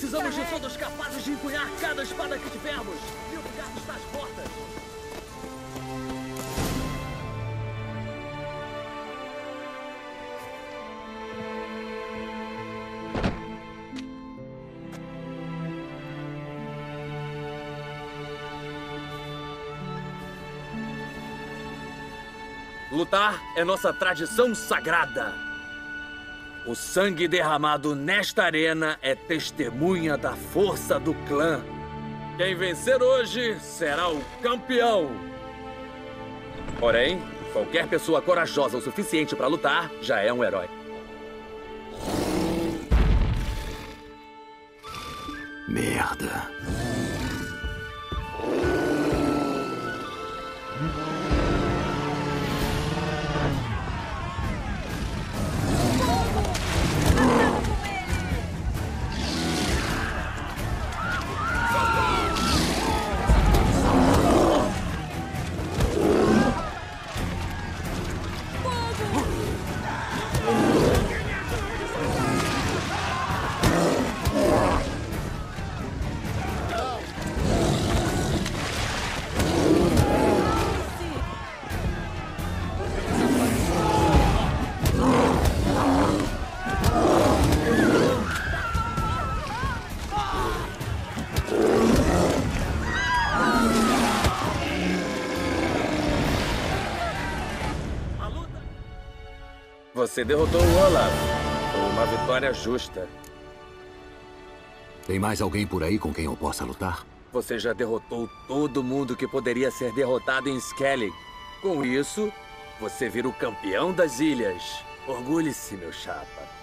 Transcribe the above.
Precisamos de todos capazes de empunhar cada espada que tivermos. Nilfgaard está às portas. Lutar é nossa tradição sagrada. O sangue derramado nesta arena é testemunha da força do clã. Quem vencer hoje será o campeão. Porém, qualquer pessoa corajosa o suficiente para lutar já é um herói. Merda. Você derrotou o Olaf. Foi uma vitória justa. Tem mais alguém por aí com quem eu possa lutar? Você já derrotou todo mundo que poderia ser derrotado em Skellig. Com isso, você vira o campeão das ilhas. Orgulhe-se, meu chapa.